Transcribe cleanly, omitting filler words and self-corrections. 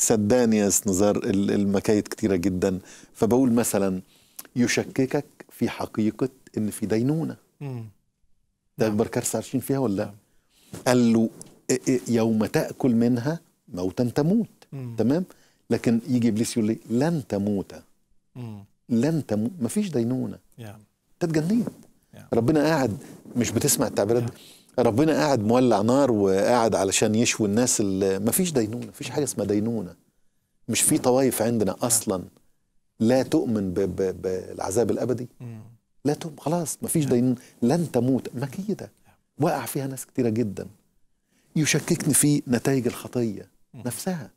صدقني يا سنزار المكايد كتيرة جدا. فبقول مثلا يشككك في حقيقة ان في دينونة. ده اكبر كارثة عايشين فيها ولا لا؟ قال له يوم تأكل منها موتا تموت. تمام. لكن يجي ابليس يقول لي لن تموت، لن تموت، مفيش دينونة. تتجننت. ربنا قاعد، مش بتسمع التعبيرات دي؟ ربنا قاعد مولع نار وقاعد علشان يشوي الناس. مفيش دينونة، مفيش حاجة اسمها دينونة. مش في طوائف عندنا أصلا لا تؤمن بالعذاب الأبدي. لا تؤمن، خلاص مفيش دينونة. لن تموت مكيدة، وقع فيها ناس كتيرة جدا. يشككني في نتائج الخطية نفسها.